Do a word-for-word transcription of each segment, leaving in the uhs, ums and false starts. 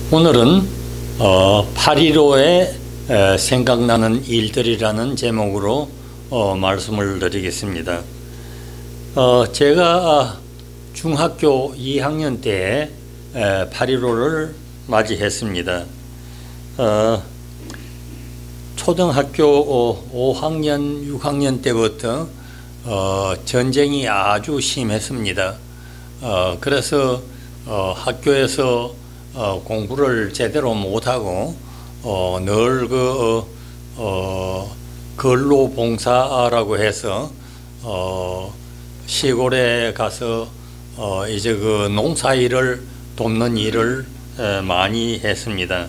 오늘은 어, 팔일오에 에, 생각나는 일들이라는 제목으로 어, 말씀을 드리겠습니다. 어, 제가 중학교 이 학년 때 에, 팔일오를 맞이했습니다. 어, 초등학교 오 학년, 육 학년 때부터 어, 전쟁이 아주 심했습니다. 어, 그래서 어, 학교에서 어, 공부를 제대로 못하고 어, 늘 그 어, 근로봉사라고 해서 어, 시골에 가서 어, 이제 그 농사일을 돕는 일을 에, 많이 했습니다.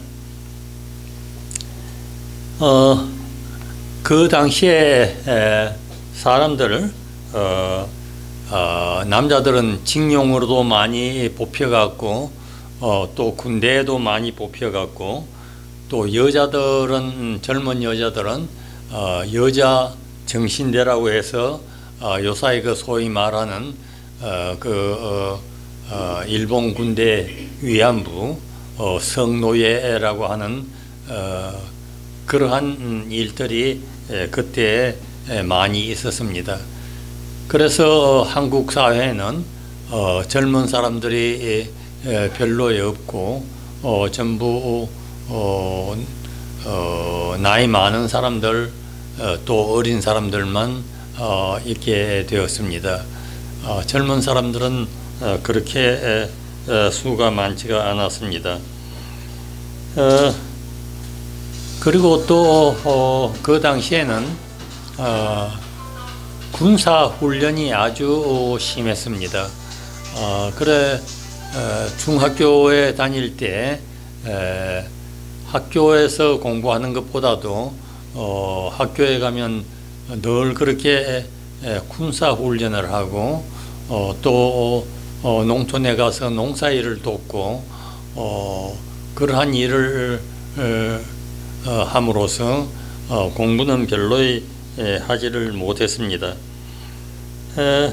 어, 그 당시에 에, 사람들 어, 어, 남자들은 징용으로도 많이 뽑혀갔고 어, 또 군대에도 많이 뽑혀갔고 또 여자들은 젊은 여자들은 어, 여자 정신대라고 해서 어, 요사이 그 소위 말하는 어, 그 어, 어, 일본 군대 위안부 어, 성노예라고 하는 어, 그러한 일들이 에, 그때 에, 많이 있었습니다. 그래서 어, 한국 사회는 어, 젊은 사람들이 에, 별로 없고 어, 전부 어, 어, 나이 많은 사람들 어, 또 어린 사람들만 어, 있게 되었습니다. 어, 젊은 사람들은 어, 그렇게 에, 에, 수가 많지가 않았습니다. 어, 그리고 또 그 어, 당시에는 어, 군사훈련이 아주 심했습니다. 어, 그래 어, 중학교에 다닐 때 에, 학교에서 공부하는 것보다도 어, 학교에 가면 늘 그렇게 에, 군사훈련을 하고 어, 또 어, 농촌에 가서 농사일을 돕고 어, 그러한 일을 에, 어, 함으로써 어, 공부는 별로 에, 하지를 못했습니다. 에,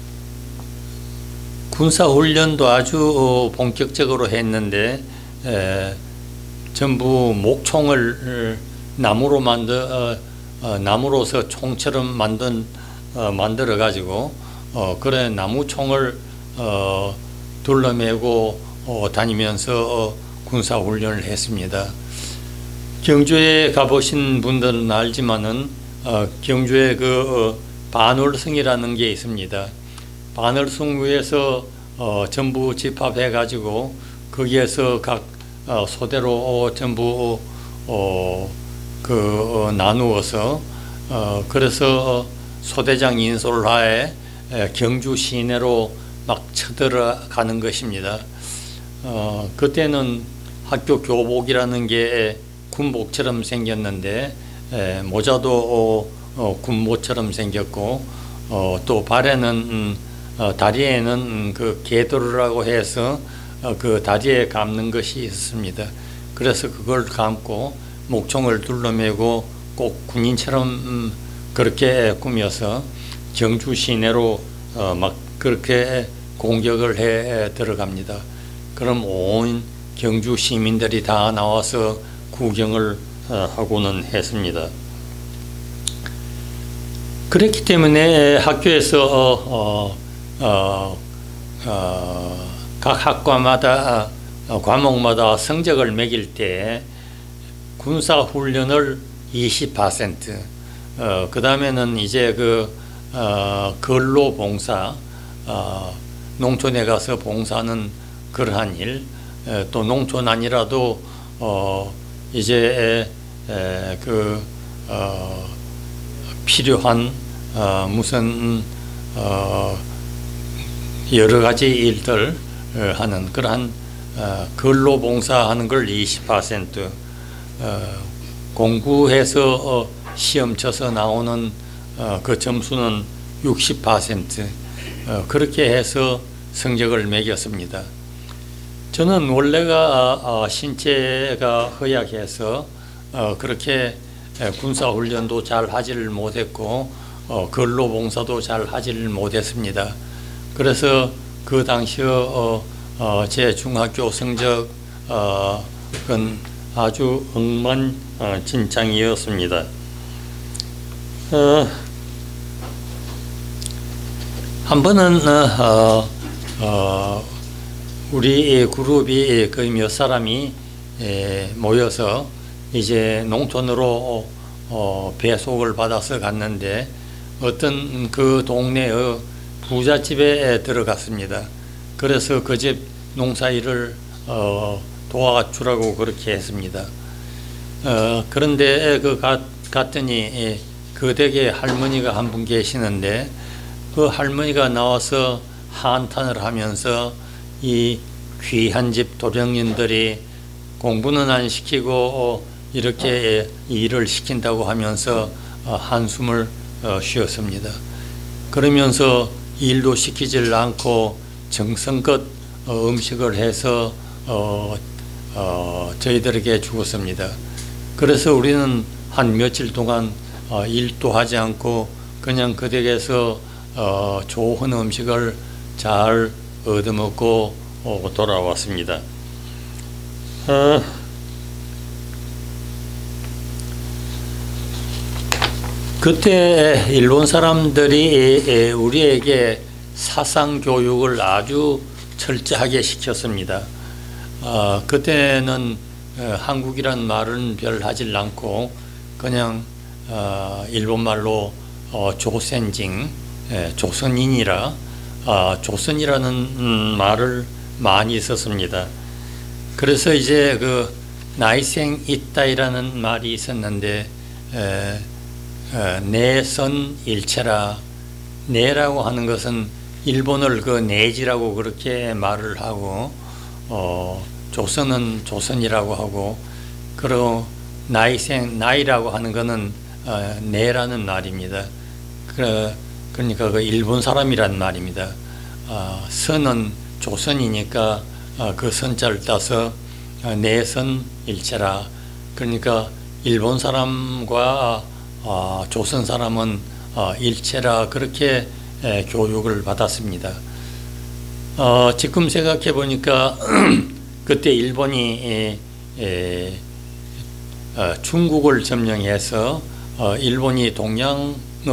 군사훈련도 아주 어, 본격적으로 했는데 에, 전부 목총을 나무로 만들 어, 어, 나무로서 총처럼 만든 어, 만들어 가지고 어, 그래 나무총을 어, 둘러매고 어, 다니면서 어, 군사훈련을 했습니다. 경주에 가보신 분들은 알지만은 어, 경주에 그 어, 반월성이라는 게 있습니다. 반월성 위에서 어, 전부 집합해 가지고 거기에서 각 어, 소대로 어, 전부 어, 그 어, 나누어서 어, 그래서 소대장 인솔하에 에, 경주 시내로 막 쳐들어가는 것입니다. 어, 그때는 학교 교복이라는 게 군복처럼 생겼는데 에, 모자도 어, 어, 군모처럼 생겼고 어, 또 발에는 음, 어, 다리에는 음, 그 개도르라고 해서 어, 그 다리에 감는 것이 있습니다. 그래서 그걸 감고 목총을 둘러매고 꼭 군인처럼 음, 그렇게 꾸며서 경주 시내로 어, 막 그렇게 공격을 해 들어갑니다. 그럼 온 경주 시민들이 다 나와서 구경을 어, 하고는 했습니다. 그렇기 때문에 학교에서 어, 어, 어, 어, 각 학과마다 어, 과목마다 성적을 매길 때 군사훈련을 이십 퍼센트 어, 그 다음에는 이제 그 어, 근로봉사 어, 농촌에 가서 봉사하는 그러한 일 또 농촌 아니라도 어, 이제 에, 그 어, 필요한 어, 무슨 어, 여러 가지 일들 어, 하는 그러한 어, 근로봉사하는 걸 이십 퍼센트 어, 공부해서 어, 시험 쳐서 나오는 어, 그 점수는 육십 퍼센트 어, 그렇게 해서 성적을 매겼습니다. 저는 원래가 어, 신체가 허약해서 어, 그렇게 군사훈련도 잘 하지를 못했고 어, 근로봉사도 잘 하지를 못했습니다. 그래서 그 당시 어, 어, 제 중학교 성적 어, 그건 아주 엉망진창이었습니다. 어, 한 번은 어, 어, 우리 그룹이 거의 몇 사람이 에, 모여서 이제 농촌으로 어, 배속을 받아서 갔는데 어떤 그 동네의 부잣집에 들어갔습니다. 그래서 그 집 농사일을 어, 도와주라고 그렇게 했습니다. 어, 그런데 그 가, 갔더니 그 댁에 할머니가 한 분 계시는데 그 할머니가 나와서 한탄을 하면서 이 귀한 집 도령님들이 공부는 안 시키고 이렇게 일을 시킨다고 하면서 한숨을 쉬었습니다. 그러면서 일도 시키질 않고 정성껏 음식을 해서 어, 어, 저희들에게 주었습니다. 그래서 우리는 한 며칠 동안 어, 일도 하지 않고 그냥 그 댁에서 어, 좋은 음식을 잘 얻어먹고 어, 돌아왔습니다. 어, 그때 일본 사람들이 우리에게 사상 교육을 아주 철저하게 시켰습니다. 어, 그때는 어, 한국이란 말은 별 하질 않고 그냥 어, 일본말로 어, 조센징, 예, 조선인이라 어, 조선이라는 음, 말을 많이 썼습니다. 그래서 이제 그 나이생 있다이라는 말이 있었는데 에, 에, 내선 일체라, 내라고 하는 것은 일본을 그 내지라고 그렇게 말을 하고 어, 조선은 조선이라고 하고 그리고 나이생 나이라고 하는 것은 어, 내라는 말입니다. 그, 그러니까 그 일본 사람이란 말입니다. 어, 선은 조선이니까 어, 그 선자를 따서 어, 내선 일체라. 그러니까 일본 사람과 어, 조선 사람은 어, 일체라 그렇게 에, 교육을 받았습니다. 어, 지금 생각해 보니까 그때 일본이 에, 에, 어, 중국을 점령해서 어, 일본이 동양의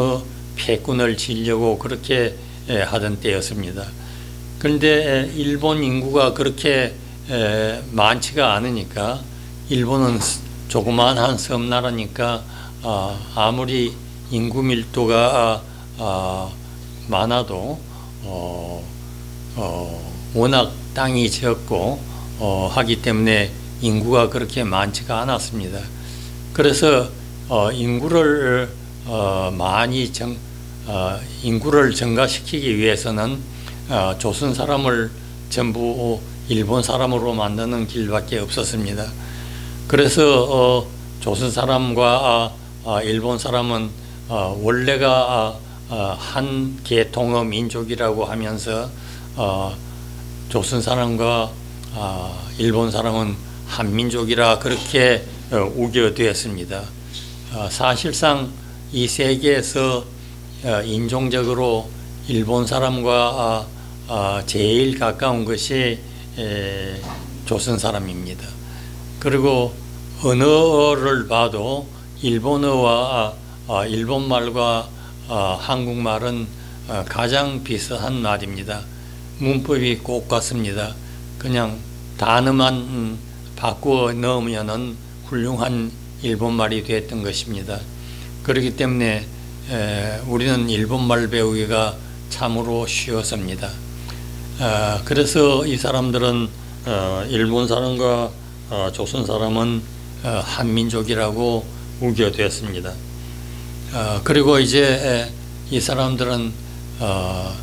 패권을 지려고 그렇게 에, 하던 때였습니다. 그런데 일본 인구가 그렇게 에, 많지가 않으니까 일본은 조그만한 섬나라니까 어, 아무리 인구 밀도가 어, 많아도 어, 어, 워낙 땅이 적고 어, 하기 때문에 인구가 그렇게 많지가 않았습니다. 그래서 어, 인구를 어, 많이 정, 어, 인구를 증가시키기 위해서는 어, 조선 사람을 전부 일본 사람으로 만드는 길밖에 없었습니다. 그래서 어, 조선 사람과 어, 일본 사람은 어, 원래가 어, 한 계통의 민족이라고 하면서 어, 조선 사람과 어, 일본 사람은 한 민족이라 그렇게 어, 우겨되었습니다. 어, 사실상 이 세계에서 어, 인종적으로 일본 사람과 어, 어, 제일 가까운 것이 에, 조선 사람입니다. 그리고 언어를 봐도 일본어와 어, 일본말과 어, 한국말은 어, 가장 비슷한 말입니다. 문법이 꼭 같습니다. 그냥 단어만 음, 바꾸어 넣으면은 훌륭한 일본말이 됐던 것입니다. 그렇기 때문에 에, 우리는 일본말 배우기가 참으로 쉬웠습니다. 어, 그래서 이 사람들은 어, 일본 사람과 어, 조선 사람은 어, 한민족이라고 우겨됐습니다. 어, 그리고 이제 에, 이 사람들은 어,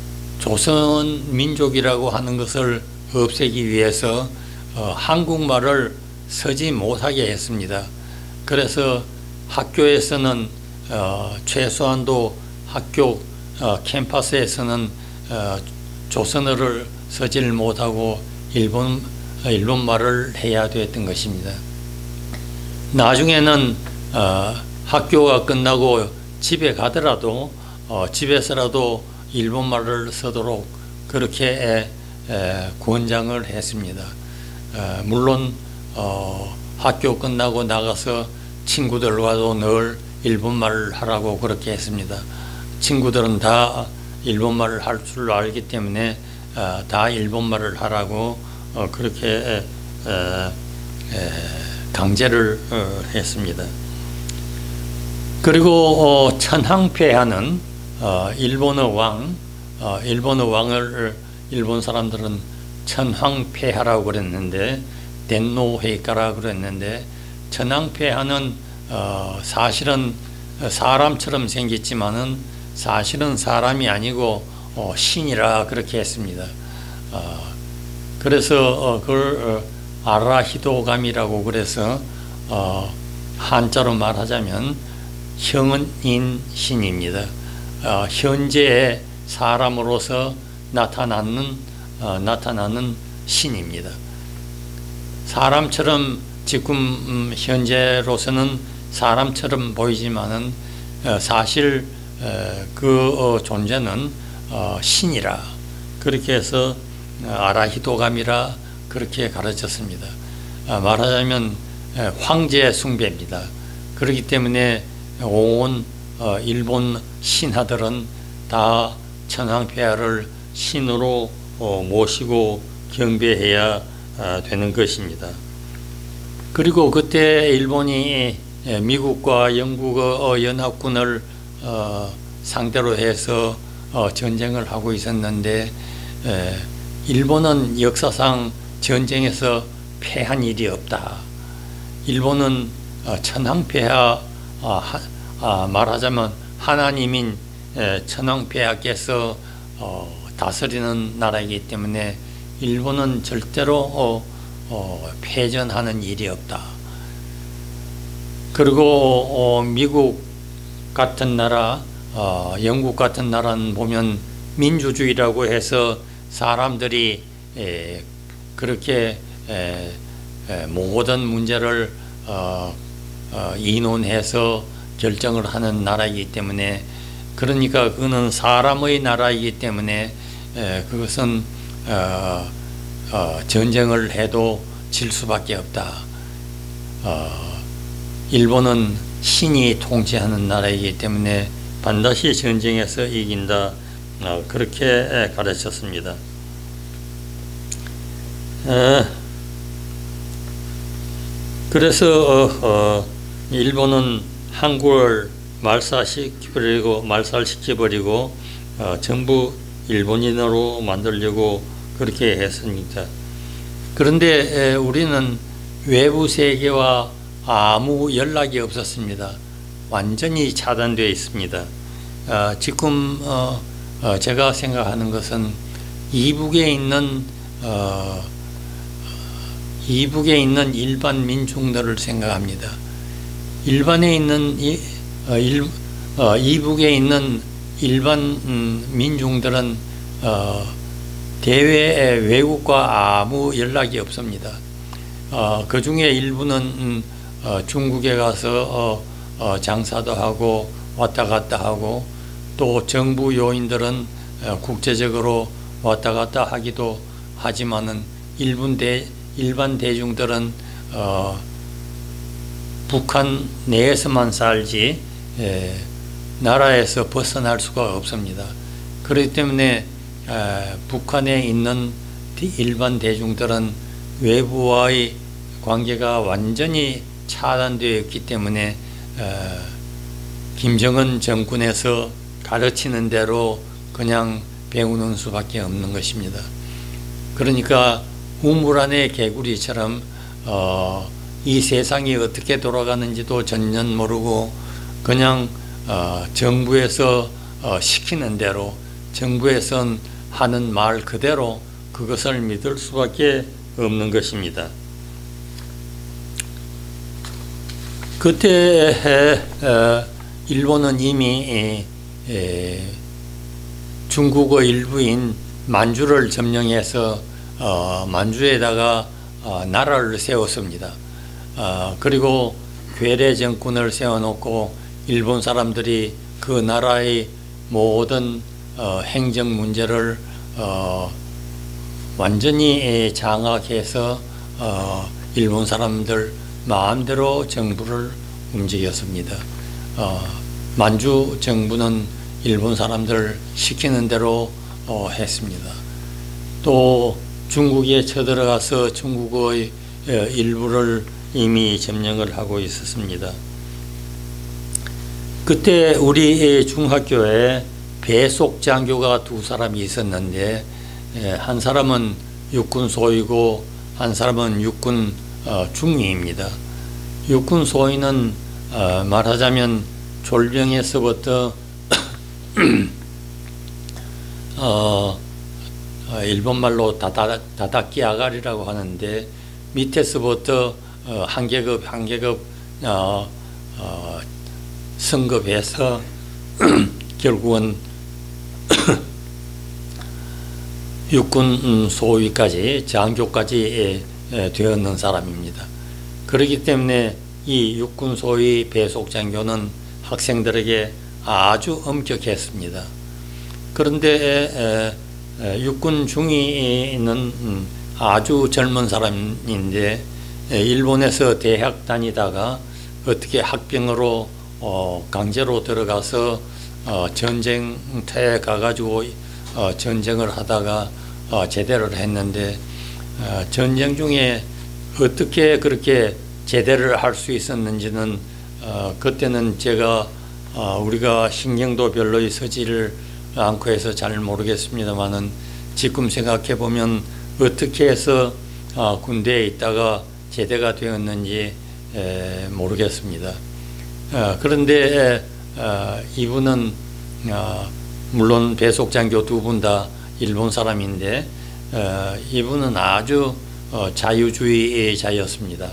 조선 민족이라고 하는 것을 없애기 위해서 어, 한국말을 쓰지 못하게 했습니다. 그래서 학교에서는 어, 최소한도 학교 어, 캠퍼스에서는 어, 조선어를 쓰지를 못하고 일본, 일본말을 해야 됐던 것입니다. 나중에는 어, 학교가 끝나고 집에 가더라도 어, 집에서라도 일본말을 쓰도록 그렇게 에, 에, 권장을 했습니다. 어, 물론 어, 학교 끝나고 나가서 친구들과도 늘 일본말을 하라고 그렇게 했습니다. 친구들은 다 일본말을 할 줄 알기 때문에 어, 다 일본말을 하라고 어, 그렇게 에, 에, 강제를 어, 했습니다. 그리고 어, 천황폐하는 어, 일본의 왕, 어, 일본의 왕을 일본 사람들은 천황폐하라고 그랬는데 덴노헤이카라고 그랬는데 천황폐하는 어, 사실은 사람처럼 생겼지만은 사실은 사람이 아니고 어, 신이라 그렇게 했습니다. 어, 그래서 어, 그걸 어, 아라히도감이라고 그래서 어, 한자로 말하자면 형인 신입니다. 어, 현재의 사람으로서 나타나는 어, 나타나는 신입니다. 사람처럼 지금 음, 현재로서는 사람처럼 보이지만은 어, 사실 어, 그 어, 존재는 어, 신이라 그렇게 해서 어, 아라히도감이라 그렇게 가르쳤습니다. 어, 말하자면 어, 황제 숭배입니다. 그렇기 때문에 온 어, 일본 신하들은 다 천황폐하를 신으로 어, 모시고 경배해야 어, 되는 것입니다. 그리고 그때 일본이 미국과 영국의 연합군을 어, 상대로 해서 어, 전쟁을 하고 있었는데 에, 일본은 역사상 전쟁에서 패한 일이 없다. 일본은 어, 천황폐하 아, 하, 아, 말하자면 하나님인 에, 천황폐하께서 어, 다스리는 나라이기 때문에 일본은 절대로 어, 어, 패전하는 일이 없다. 그리고 어, 미국 같은 나라, 어, 영국 같은 나라는 보면 민주주의라고 해서 사람들이 에, 그렇게 에, 에, 모든 문제를 어, 어, 이논해서 결정을 하는 나라이기 때문에 그러니까 그거는 사람의 나라이기 때문에 에, 그것은 어, 어, 전쟁을 해도 질 수밖에 없다. 어, 일본은 신이 통치하는 나라이기 때문에 반드시 전쟁에서 이긴다. 어, 그렇게 가르쳤습니다. 어, 그래서 어, 어, 일본은 한국을 말살시켜버리고 말살시켜버리고 어, 전부 일본인으로 만들려고 그렇게 했습니다. 그런데 에, 우리는 외부 세계와 아무 연락이 없었습니다. 완전히 차단되어 있습니다. 어, 지금 어, 어, 제가 생각하는 것은 이북에 있는 어, 이북에 있는 일반 민중들을 생각합니다. 일반에 있는 이, 어, 일, 어, 이북에 있는 일반 음, 민중들은 어, 대외 외국과 아무 연락이 없습니다. 어, 그 중에 일부는 음, 어, 중국에 가서 어, 어, 장사도 하고 왔다 갔다 하고 또 정부 요인들은 어, 국제적으로 왔다 갔다 하기도 하지만은 일본 대, 일반 대중들은 어, 북한 내에서만 살지 에, 나라에서 벗어날 수가 없습니다. 그렇기 때문에 에, 북한에 있는 일반 대중들은 외부와의 관계가 완전히 차단되어 있기 때문에 에, 김정은 정권에서 가르치는 대로 그냥 배우는 수밖에 없는 것입니다. 그러니까 우물 안의 개구리처럼 어, 이 세상이 어떻게 돌아가는지도 전혀 모르고 그냥 어, 정부에서 어, 시키는 대로 정부에선 하는 말 그대로 그것을 믿을 수밖에 없는 것입니다. 그때 어, 일본은 이미 에, 에, 중국의 일부인 만주를 점령해서 어, 만주에다가 어, 나라를 세웠습니다. 어, 그리고 괴뢰 정권을 세워놓고 일본 사람들이 그 나라의 모든 어, 행정 문제를 어, 완전히 장악해서 어, 일본 사람들 마음대로 정부를 움직였습니다. 어, 만주 정부는 일본 사람들 시키는 대로 어, 했습니다. 또 중국에 쳐들어가서 중국의 일부를 이미 점령을 하고 있었습니다. 그때 우리 중학교에 배속 장교가 두 사람이 있었는데, 한 사람은 육군 소위고 한 사람은 육군 중위입니다. 육군 소위는 말하자면 졸병에서부터 어, 일본말로 다다, 다다끼 아가리라고 하는데, 밑에서부터 어, 한 계급 한 계급 어, 어, 승급해서 결국은 육군 소위까지 장교까지 되었는 사람입니다. 그렇기 때문에 이 육군 소위 배속 장교는 학생들에게 아주 엄격했습니다. 그런데 육군 중위는 아주 젊은 사람인데 일본에서 대학 다니다가 어떻게 학병으로 강제로 들어가서 전쟁터에 가가지고 전쟁을 하다가 제대를 했는데, 전쟁 중에 어떻게 그렇게 제대를 할 수 있었는지는 그때는 제가 우리가 신경도 별로 쓰지를 않고 해서 잘 모르겠습니다만은, 지금 생각해 보면 어떻게 해서 군대에 있다가 제대가 되었는지 모르겠습니다. 그런데 이분은 물론 배속장교 두 분 다 일본 사람인데, 이분은 아주 자유주의자였습니다.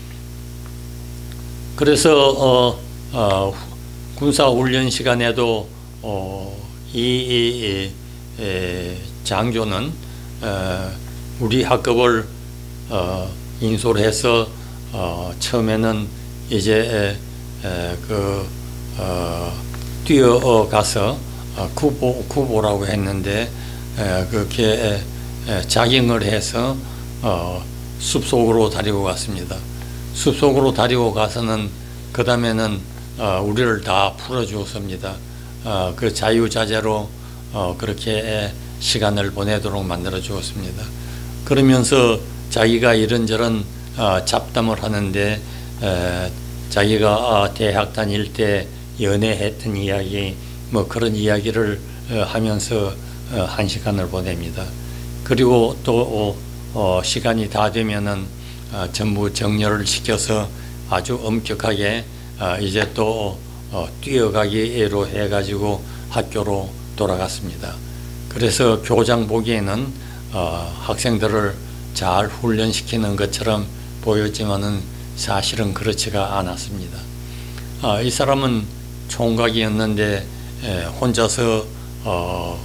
그래서 어, 어, 군사훈련 시간에도 어, 이, 이, 이 장교는 어, 우리 학급을 어, 인솔 해서 어, 처음에는 이제 에, 에, 그 어, 뛰어가서 어, 구보, 구보라고 했는데, 에, 그렇게 에, 에, 자경을 해서 어, 숲속으로 데리고 갔습니다. 숲속으로 데리고 가서는 그 다음에는 어, 우리를 다 풀어주었습니다. 어, 그 자유자재로 어, 그렇게 시간을 보내도록 만들어 주었습니다. 그러면서 자기가 이런저런 어, 잡담을 하는데, 에, 자기가 어, 대학 다닐 때 연애했던 이야기, 뭐 그런 이야기를 어, 하면서 어, 한 시간을 보냅니다. 그리고 또 어, 시간이 다 되면은 어, 전부 정렬을 시켜서 아주 엄격하게 어, 이제 또 어, 뛰어가기로 해가지고 학교로 돌아갔습니다. 그래서 교장 보기에는 어, 학생들을 잘 훈련시키는 것처럼 보였지만은 사실은 그렇지가 않았습니다. 어, 이 사람은 총각이었는데 에, 혼자서 어,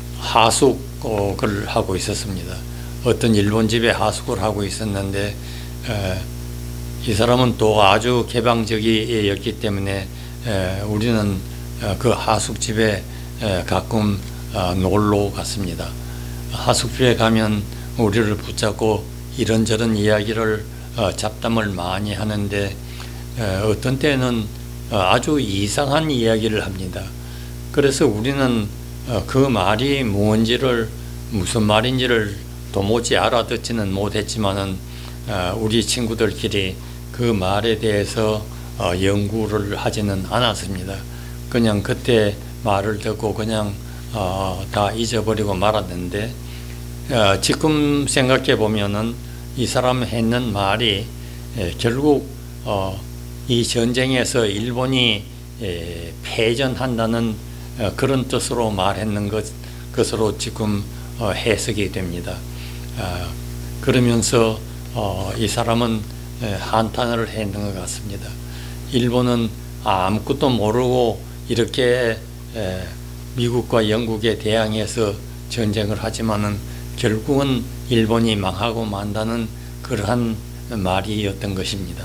하숙을 하고 있었습니다. 어떤 일본 집에 하숙을 하고 있었는데, 에, 이 사람은 또 아주 개방적이었기 때문에 에, 우리는 그 하숙집에 에, 가끔 어, 놀러 갔습니다. 하숙집에 가면 우리를 붙잡고 이런저런 이야기를 어, 잡담을 많이 하는데, 에, 어떤 때는 어, 아주 이상한 이야기를 합니다. 그래서 우리는 어, 그 말이 뭔지를, 무슨 말인지를 도무지 알아듣지는 못했지만은 어, 우리 친구들끼리 그 말에 대해서 어, 연구를 하지는 않았습니다. 그냥 그때 말을 듣고 그냥 어, 다 잊어버리고 말았는데, 어, 지금 생각해 보면은 이 사람 했는 말이 에, 결국 어, 이 전쟁에서 일본이 에, 패전한다는 어, 그런 뜻으로 말했는 것, 것으로 지금 어, 해석이 됩니다. 어, 그러면서 어, 이 사람은 에, 한탄을 했는 것 같습니다. 일본은 아무것도 모르고 이렇게 에, 미국과 영국에 대항해서 전쟁을 하지만은 결국은 일본이 망하고 만다는 그러한 말이었던 것입니다.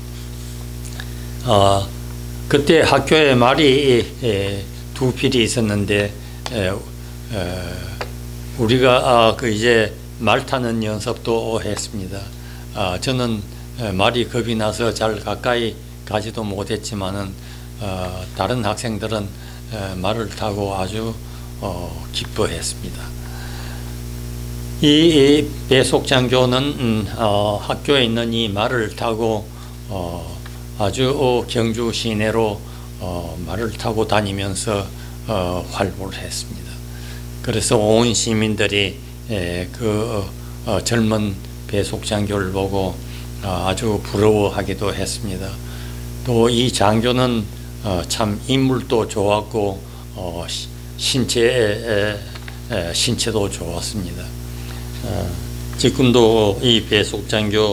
어, 그때 학교에 말이 에, 두 필이 있었는데, 에, 에, 우리가 아, 그 이제 말 타는 연습도 했습니다. 어, 저는 말이 겁이 나서 잘 가까이 가지도 못했지만은 어, 다른 학생들은 어, 말을 타고 아주 어, 기뻐했습니다. 이, 이 배속장교는 음, 어, 학교에 있는 이 말을 타고 어, 아주 경주 시내로 어, 말을 타고 다니면서 어, 활보를 했습니다. 그래서 온 시민들이 에, 그 어, 젊은 배속장교를 보고 어, 아주 부러워하기도 했습니다. 또 이 장교는 어, 참 인물도 좋았고 어, 신체 에, 에, 신체도 좋았습니다. 어, 지금도 이 배속장교를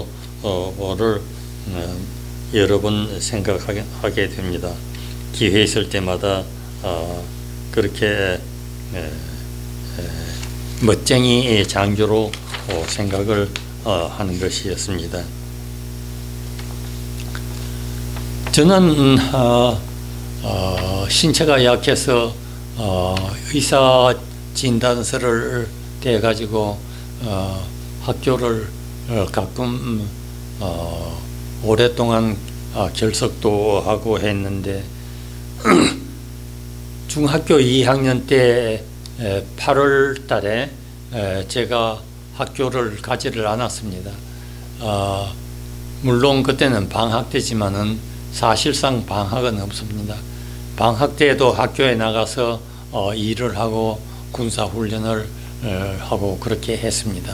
어, 여러 번 생각하게 됩니다. 기회 있을 때마다 어, 그렇게 에, 에, 멋쟁이 장교로 어, 생각을 어, 하는 것이었습니다. 저는 어, 어, 신체가 약해서 어, 의사 진단서를 대 가지고 어, 학교를 어, 가끔 어, 오랫동안 어, 결석도 하고 했는데 중학교 이 학년 때 팔월 달에 제가 학교를 가지를 않았습니다. 어, 물론 그때는 방학 때지만은 사실상 방학은 없습니다. 방학 때에도 학교에 나가서 어, 일을 하고 군사훈련을 어, 하고 그렇게 했습니다.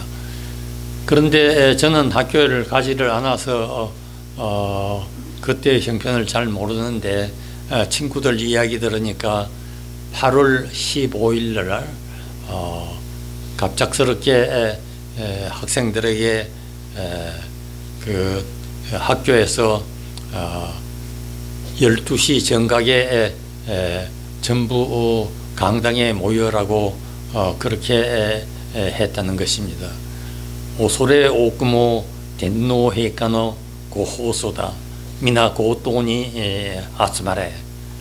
그런데 저는 학교를 가지를 않아서 어, 어, 그때 형편을 잘 모르는데 어, 친구들 이야기 들으니까 팔월 십오일 날 어, 갑작스럽게 에, 에, 학생들에게 에, 그 학교에서 어, 열두 시 정각에 에, 에, 전부 강당에 모여라고 어, 그렇게 에, 에, 했다는 것입니다. 오소레 오쿠모 덴노 헤이카노 고호소다 미나 고토니 아츠마레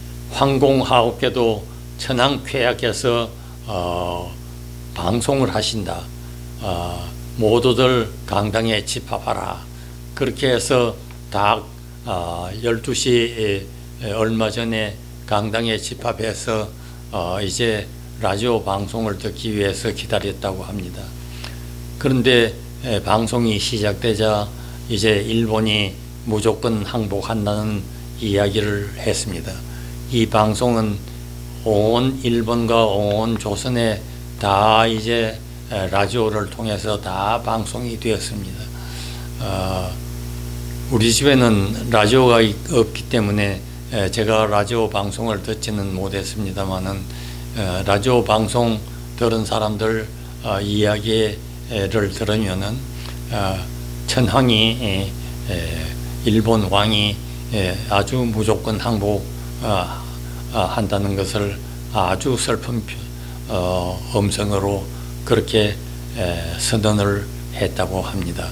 황공하옵께도 천황쾌하께서 어, 방송을 하신다. 어, 모두들 강당에 집합하라. 그렇게 해서 다 어, 열두 시 얼마 전에 강당에 집합해서 어, 이제 라디오 방송을 듣기 위해서 기다렸다고 합니다. 그런데 에, 방송이 시작되자 이제 일본이 무조건 항복한다는 이야기를 했습니다. 이 방송은 온 일본과 온 조선에 다 이제 라디오를 통해서 다 방송이 되었습니다. 어, 우리 집에는 라디오가 없기 때문에 제가 라디오 방송을 듣지는 못했습니다만은 라디오 방송 들은 사람들 어, 이야기를 들으면은 어, 천황이 에, 에, 일본 왕이 에, 아주 무조건 항복 어, 어, 한다는 것을 아주 슬픈 어, 음성으로 그렇게 에, 선언을 했다고 합니다.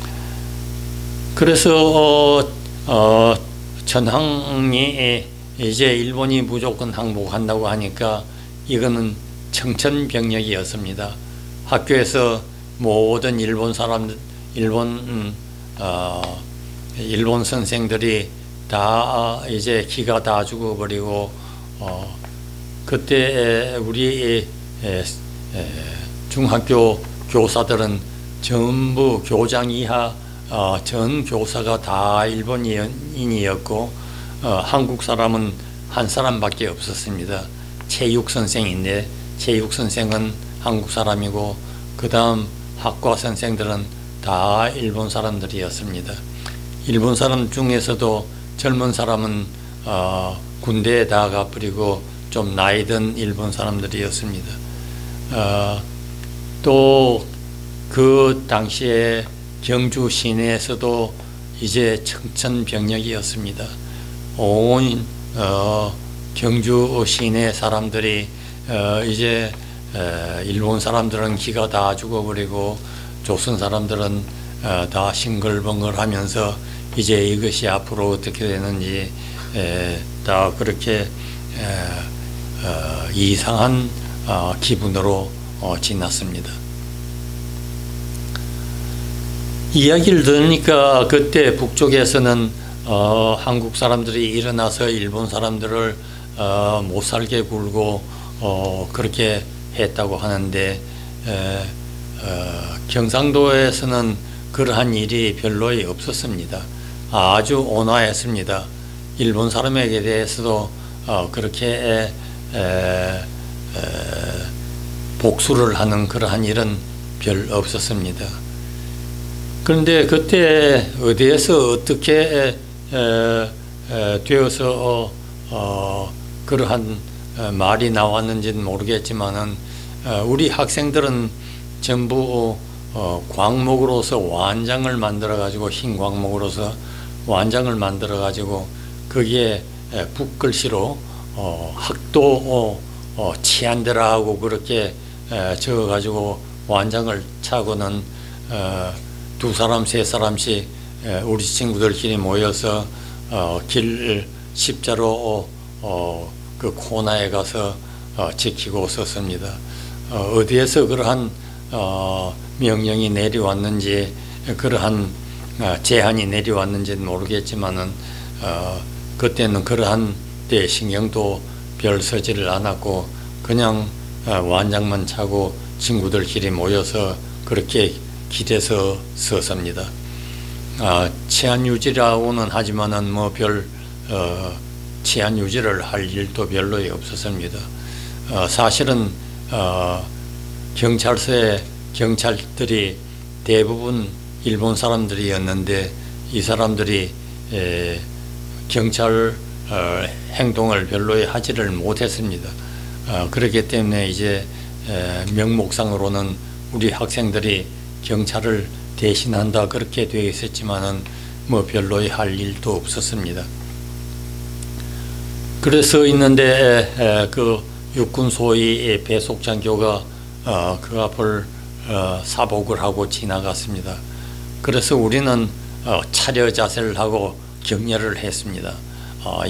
그래서 어, 어, 천황이 이제 일본이 무조건 항복한다고 하니까 이거는 청천벽력이었습니다. 학교에서 모든 일본 사람, 일본 음, 어, 일본 선생들이 다 이제 기가 다 죽어버리고 어, 그때 우리 에, 에, 중학교 교사들은 전부 교장 이하 어, 전 교사가 다 일본인이었고 어, 한국 사람은 한 사람밖에 없었습니다. 체육 선생인데 체육 선생은 한국 사람이고 그 다음 학과 선생들은 다 일본 사람들이었습니다. 일본 사람 중에서도 젊은 사람은 어, 군대에 다 가버리고 좀 나이 든 일본 사람들이었습니다. 어, 또 그 당시에 경주 시내에서도 이제 청천벽력이었습니다. 온 어, 경주 시내 사람들이 어, 이제 에, 일본 사람들은 기가 다 죽어버리고 조선 사람들은 어, 다 싱글벙글하면서 이제 이것이 앞으로 어떻게 되는지 에, 다 그렇게 에, 어, 이상한 어, 기분으로 어, 지났습니다. 이야기를 들으니까 그때 북쪽에서는 어, 한국 사람들이 일어나서 일본 사람들을 어, 못 살게 굴고 어, 그렇게 했다고 하는데 에, 어, 경상도에서는 그러한 일이 별로 없었습니다. 아주 온화했습니다. 일본 사람에게 대해서도 어, 그렇게 에, 에, 에, 복수를 하는 그러한 일은 별 없었습니다. 그런데 그때 어디에서 어떻게 에, 에, 에, 되어서 어, 어, 그러한 어, 말이 나왔는지는 모르겠지만은 어, 우리 학생들은 전부 어, 광목으로서 완장을 만들어 가지고 흰 광목으로서 완장을 만들어 가지고 거기에 에, 붓글씨로 어, 학도 어, 어, 치안되라 하고 그렇게 에, 적어 가지고 완장을 차고는 어, 두 사람 세 사람씩 에, 우리 친구들끼리 모여서 어, 길 십자로 어, 어, 그 코너에 가서 어, 지키고 섰습니다. 어, 어디에서 그러한 어, 명령이 내려왔는지 그러한 어, 제한이 내려왔는지는 모르겠지만은 어, 그때는 그러한 데 신경도 별 쓰지를 않았고 그냥 어, 완장만 차고 친구들끼리 모여서 그렇게 길에서 섰습니다. 아, 치안 유지라고는 하지만은 뭐 별 어, 치안 유지를 할 일도 별로 없었습니다. 어, 사실은 어, 경찰서에 경찰들이 대부분 일본 사람들이었는데 이 사람들이 에, 경찰 어, 행동을 별로 하지를 못했습니다. 어, 그렇기 때문에 이제 에, 명목상으로는 우리 학생들이 경찰을 대신한다 그렇게 되어 있었지만은 뭐 별로 할 일도 없었습니다. 그래서 있는데 에, 에, 그 육군 소위 배속장교가 어, 그 앞을 어, 사복을 하고 지나갔습니다. 그래서 우리는 어, 차려 자세를 하고 격려를 했습니다. 어,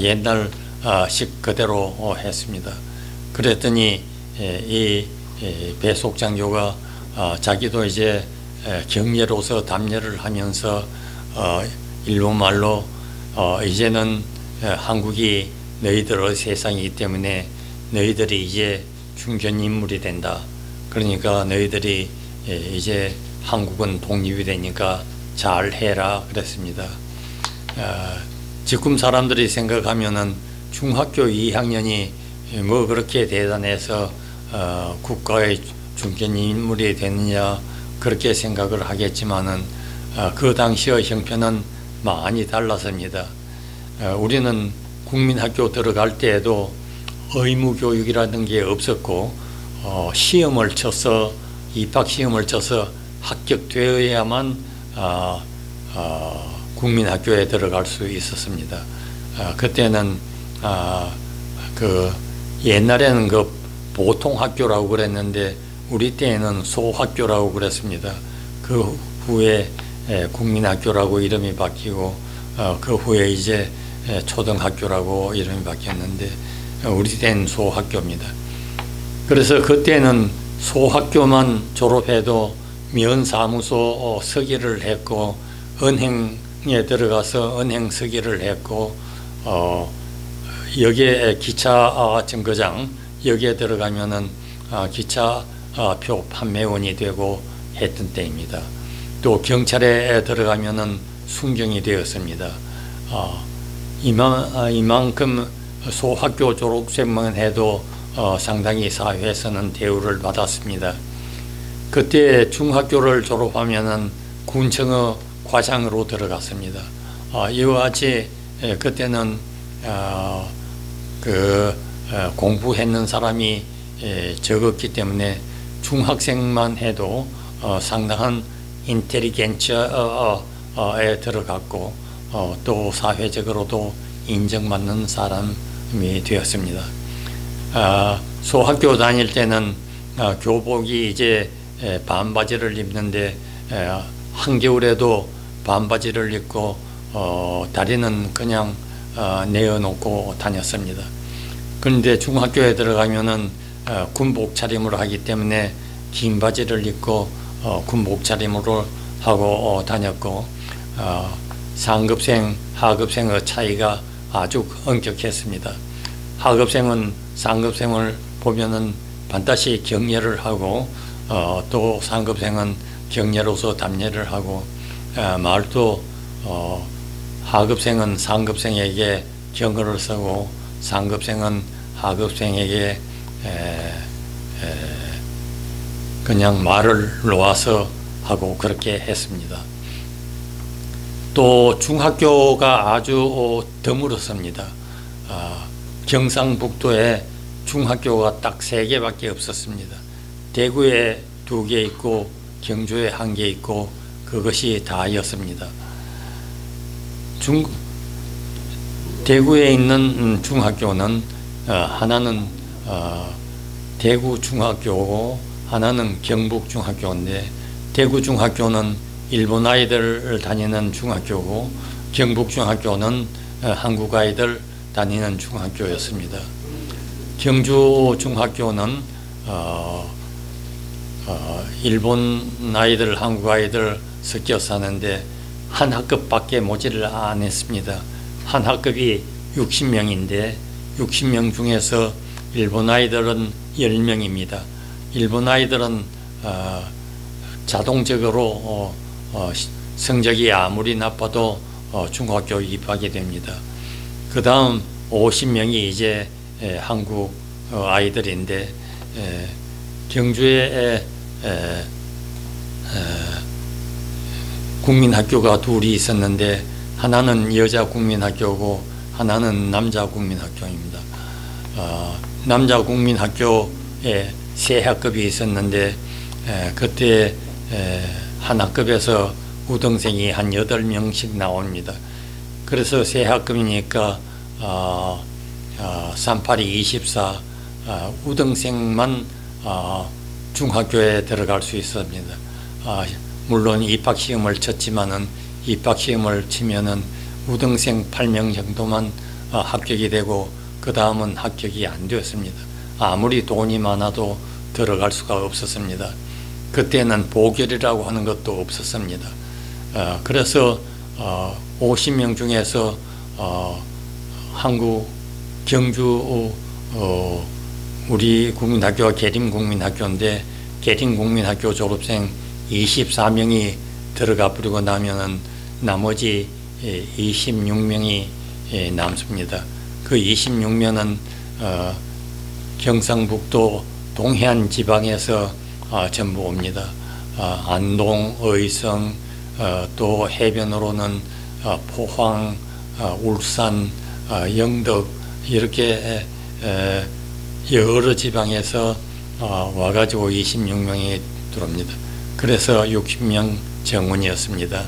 옛날식 그대로 어, 했습니다. 그랬더니 에, 이 에, 배속장교가 어, 자기도 이제 에, 격려로서 답례를 하면서 어, 일본말로 어, 이제는 에, 한국이 너희들의 세상이기 때문에 너희들이 이제 중견 인물이 된다. 그러니까 너희들이 에, 이제 한국은 독립이 되니까 잘 해라 그랬습니다. 어, 지금 사람들이 생각하면은 중학교 이 학년이 뭐 그렇게 대단해서 어, 국가의 중견 인물이 되느냐 그렇게 생각을 하겠지만은 어, 그 당시의 형편은 많이 달랐습니다. 어, 우리는 국민학교 들어갈 때에도 의무교육이라는 게 없었고 어, 시험을 쳐서 입학시험을 쳐서 합격되어야만 어, 어, 국민학교에 들어갈 수 있었습니다. 어, 그때는 어, 그 옛날에는 그 보통학교라고 그랬는데 우리 때에는 소학교라고 그랬습니다. 그 후에 에, 국민학교라고 이름이 바뀌고 어, 그 후에 이제 에, 초등학교라고 이름이 바뀌었는데 어, 우리 때는 소학교입니다. 그래서 그때는 소학교만 졸업해도 면사무소 어, 서기를 했고 은행에 들어가서 은행 서기를 했고 어, 여기에 기차 정거장 여기에 들어가면은 어, 기차표 판매원이 되고 했던 때입니다. 또 경찰에 들어가면은 순경이 되었습니다. 어, 이만, 이만큼 소학교 졸업생만 해도 어, 상당히 사회에서는 대우를 받았습니다. 그때 중학교를 졸업하면은 군청의 과장으로 들어갔습니다. 어, 이와 같이 예, 그때는 어, 그 어, 공부했는 사람이 예, 적었기 때문에 중학생만 해도 어, 상당한 인텔리겐처에 들어갔고 어, 또 사회적으로도 인정받는 사람이 되었습니다. 어, 소학교 다닐 때는 어, 교복이 이제 에, 반바지를 입는데 에, 한겨울에도 반바지를 입고 어, 다리는 그냥 어, 내어놓고 다녔습니다. 그런데 중학교에 들어가면은 어, 군복 차림을 하기 때문에 긴 바지를 입고 어, 군복 차림으로 하고 다녔고 어, 상급생, 하급생의 차이가 아주 엄격했습니다. 하급생은 상급생을 보면은 반드시 경례를 하고 어, 또 상급생은 경례로서 답례를 하고 어, 말도 어, 하급생은 상급생에게 경어를 쓰고 상급생은 하급생에게 에, 에, 그냥 말을 놓아서 하고 그렇게 했습니다. 또 중학교가 아주 드물었습니다. 어, 경상북도에 중학교가 딱 세 개밖에 없었습니다. 대구에 두 개 있고 경주에 한 개 있고 그것이 다였습니다. 중, 대구에 있는 중학교는 어, 하나는 어, 대구 중학교고 하나는 경북 중학교인데 대구 중학교는 일본 아이들 다니는 중학교고 경북 중학교는 어, 한국 아이들 다니는 중학교였습니다. 경주 중학교는 어, 어, 일본 아이들, 한국 아이들 섞여 사는데 한 학급밖에 모지를 안 했습니다. 한 학급이 육십 명인데 육십 명 중에서 일본 아이들은 열 명입니다. 일본 아이들은 어, 자동적으로 어, 어, 성적이 아무리 나빠도 어, 중학교 입학이 됩니다. 그 다음 오십 명이 이제 에, 한국 어, 아이들인데 에, 경주에 에, 에, 국민학교가 둘이 있었는데 하나는 여자 국민학교고 하나는 남자 국민학교입니다. 어, 남자 국민학교에 세 학급이 있었는데 에, 그때 에, 한 학급에서 우등생이 한 여덟 명씩 나옵니다. 그래서 세 학급이니까 어, 어, 삼팔이 이십사 어, 우등생만 어, 중학교에 들어갈 수 있습니다. 어, 물론 입학시험을 쳤지만은 입학시험을 치면은 우등생 팔 명 정도만 어, 합격이 되고 그 다음은 합격이 안 되었습니다. 아무리 돈이 많아도 들어갈 수가 없었습니다. 그때는 보결이라고 하는 것도 없었습니다. 어, 그래서 어, 오십 명 중에서 어, 한국 경주 어, 우리 국민학교가 계림국민학교인데 계림국민학교 졸업생 이십사 명이 들어가 버리고 나면은 나머지 이십육 명이 남습니다. 그 이십육 명은 어, 경상북도 동해안 지방에서 어, 전부 옵니다. 어, 안동, 의성, 어, 또 해변으로는 어, 포항, 어, 울산, 어, 영덕 이렇게 에, 여러 지방에서 어, 와가지고 이십육 명이 들어옵니다. 그래서 육십 명 정원이었습니다.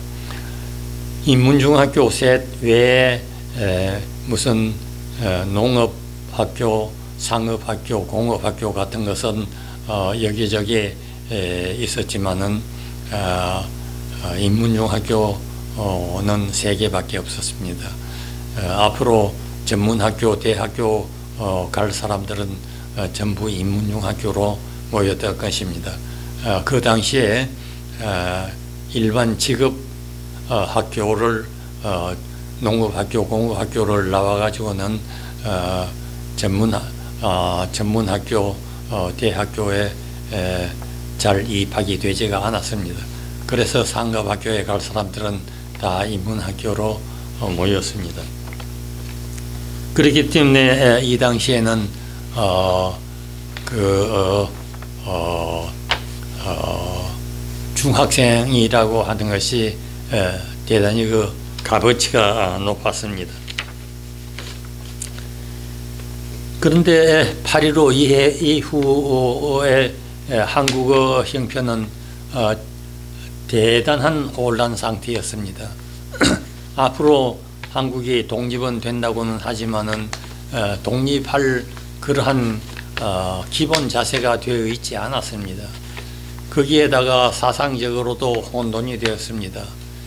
인문중학교 셋 외에 에, 무슨 에, 농업학교, 상업학교, 공업학교 같은 것은 어, 여기저기 에, 있었지만은 어, 어, 인문중학교는 세 개밖에 없었습니다. 어, 앞으로 전문학교, 대학교 어, 갈 사람들은 어, 전부 인문중학교로 모였을 것입니다. 어, 그 당시에 어, 일반 직업 어, 학교를 어, 농업학교, 공업학교를 나와가지고는 어, 전문 어, 전문학교, 어, 대학교에 에, 잘 입학이 되지가 않았습니다. 그래서 상업학교에 갈 사람들은 다 인문학교로 어, 모였습니다. 그렇기 때문에 에, 이 당시에는 어, 그 어, 어, 어, 중학생이라고 하는 것이 에, 대단히 그 값어치가 높았습니다. 그런데 팔일오 이해 이후에 한국어 형편은 어, 대단한 혼란 상태였습니다. 앞으로 한국이 독립은 된다고는 하지만은 어, 독립할 그러한 어, 기본 자세가 되어 있지 않았습니다. 거기에다가 사상적으로도 혼돈이 되었습니다.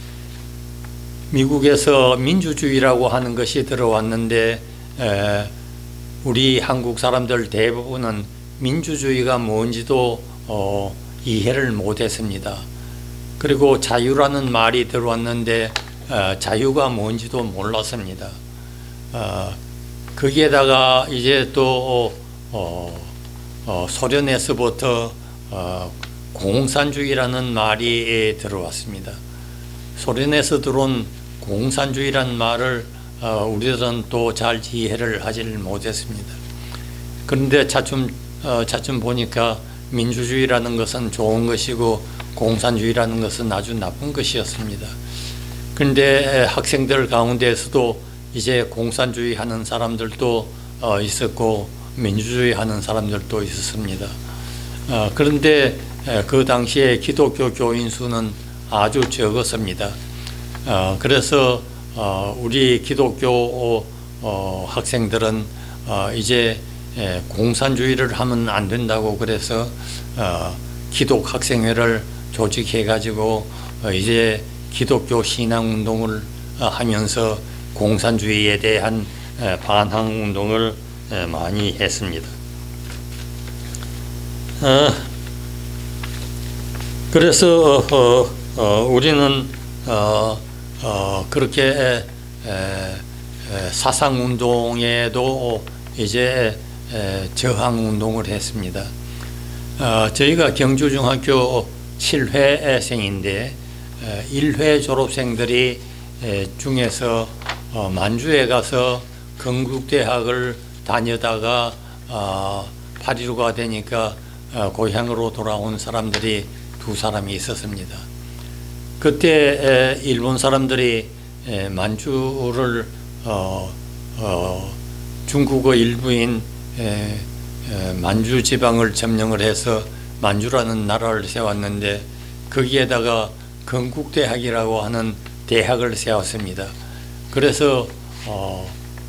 미국에서 민주주의라고 하는 것이 들어왔는데 에, 우리 한국 사람들 대부분은 민주주의가 뭔지도 어, 이해를 못했습니다. 그리고 자유라는 말이 들어왔는데 어, 자유가 뭔지도 몰랐습니다. 어, 거기에다가 이제 또 어, 어, 소련에서부터 어, 공산주의라는 말이 들어왔습니다. 소련에서 들어온 공산주의라는 말을 어, 우리들은 또 잘 이해를 하지를 못했습니다. 그런데 차츰 어, 차츰 보니까 민주주의라는 것은 좋은 것이고 공산주의라는 것은 아주 나쁜 것이었습니다. 그런데 학생들 가운데에서도 이제 공산주의 하는 사람들도 어, 있었고 민주주의 하는 사람들도 있었습니다. 어, 그런데 그 당시에 기독교 교인 수는 아주 적었습니다. 어, 그래서 어, 우리 기독교 어, 학생들은 어, 이제 예, 공산주의를 하면 안 된다고 그래서 어, 기독 학생회를 조직해 가지고 어, 이제 기독교 신앙 운동을 어, 하면서 공산주의에 대한 에, 반항 운동을 에, 많이 했습니다. 어, 그래서 어, 어, 우리는 어, 어, 그렇게 에, 에, 사상 운동에도 이제 에, 저항 운동을 했습니다. 어, 저희가 경주중학교 칠 회생인데 에, 일 회 졸업생들이 에, 중에서 어, 만주에 가서 건국대학을 다니다가 어, 팔일오가 되니까 어, 고향으로 돌아온 사람들이 두 사람이 있었습니다. 그때 에, 일본 사람들이 에, 만주를 어, 어, 중국어 일부인 에, 에, 만주 지방을 점령을 해서 만주라는 나라를 세웠는데 거기에다가 건국대학이라고 하는 대학을 세웠습니다. 그래서 어,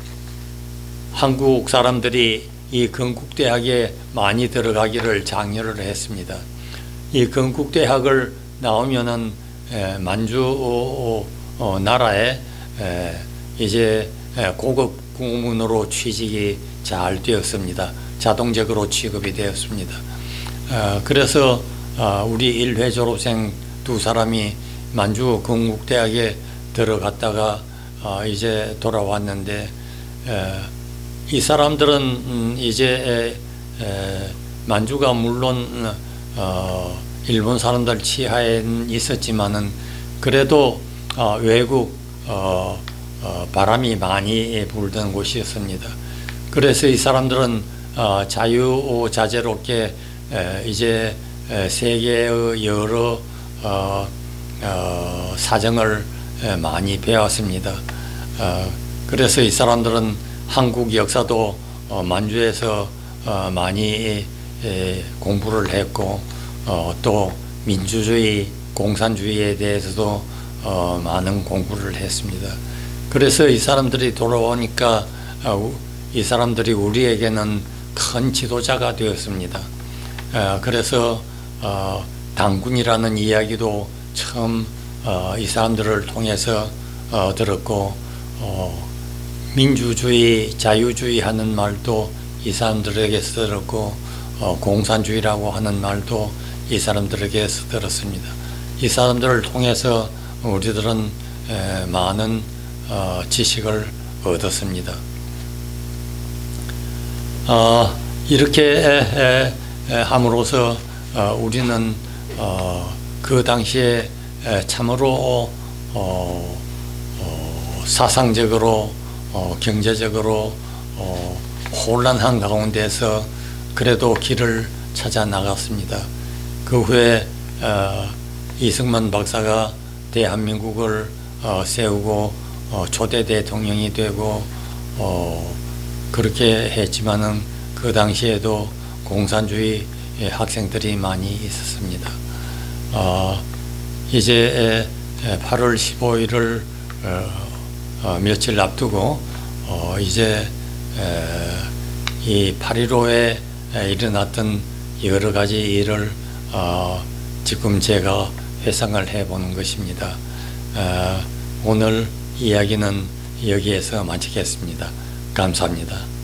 한국 사람들이 이 건국대학에 많이 들어가기를 장려를 했습니다. 이 건국대학을 나오면은 에, 만주 어, 어, 나라에 에, 이제 고급 공무원으로 취직이 잘 되었습니다. 자동적으로 취급이 되었습니다. 어, 그래서 어, 우리 일 회 졸업생 두 사람이 만주 건국대학에 들어갔다가 어, 이제 돌아왔는데 에, 이 사람들은 음, 이제 에, 에, 만주가 물론 어, 일본 사람들 치하에 있었지만은 그래도 어, 외국 어, 어, 바람이 많이 불던 곳이었습니다. 그래서 이 사람들은 어, 자유자재롭게 에, 이제 에, 세계의 여러 어, 어, 사정을 에, 많이 배웠습니다. 어, 그래서 이 사람들은 한국 역사도 어, 만주에서 어, 많이 에, 공부를 했고 어, 또 민주주의, 공산주의에 대해서도 어, 많은 공부를 했습니다. 그래서 이 사람들이 돌아오니까 어, 이 사람들이 우리에게는 큰 지도자가 되었습니다. 어, 그래서 어, 당군이라는 이야기도 처음 어, 이 사람들을 통해서 어, 들었고 어, 민주주의, 자유주의 하는 말도 이 사람들에게서 들었고 어, 공산주의라고 하는 말도 이 사람들에게서 들었습니다. 이 사람들을 통해서 우리들은 에, 많은 어, 지식을 얻었습니다. 어, 이렇게 에, 에, 함으로써 어, 우리는 어, 그 당시에 에, 참으로 어, 어, 사상적으로 어, 경제적으로 어, 혼란한 가운데서 그래도 길을 찾아 나갔습니다. 그 후에 어, 이승만 박사가 대한민국을 어, 세우고 어, 초대 대통령이 되고 어, 그렇게 했지만은 그 당시에도 공산주의 학생들이 많이 있었습니다. 어, 이제 팔월 십오일을 어, 어, 며칠 앞두고 어, 이제 에, 이 팔일오에 일어났던 여러 가지 일을 어, 지금 제가 회상을 해보는 것입니다. 어, 오늘 이야기는 여기에서 마치겠습니다. 감사합니다.